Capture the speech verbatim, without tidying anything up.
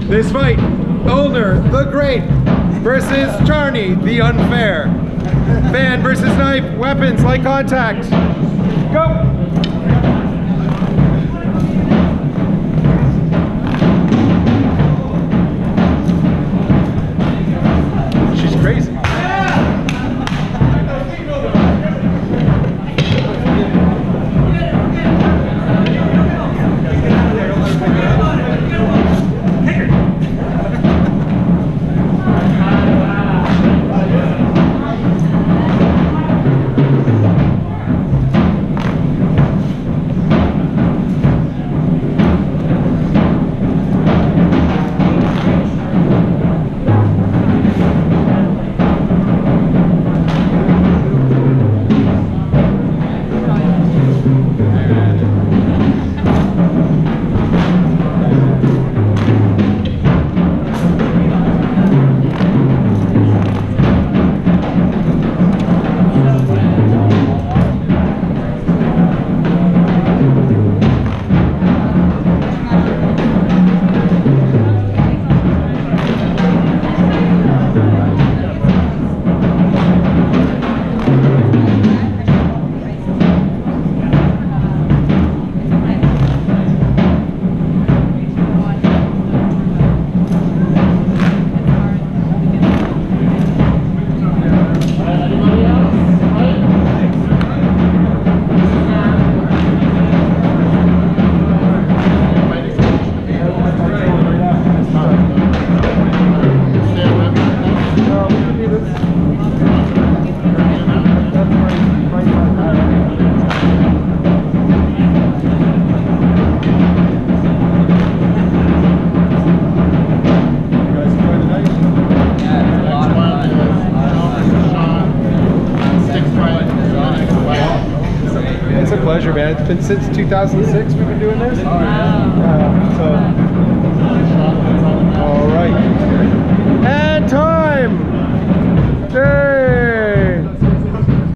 This fight, Olner the Great versus Charney the Unfair. Fan versus knife, weapons, light contact. Go! She's crazy. Pleasure, man. It's been since two thousand six we've been doing this. Oh, yeah. Uh, so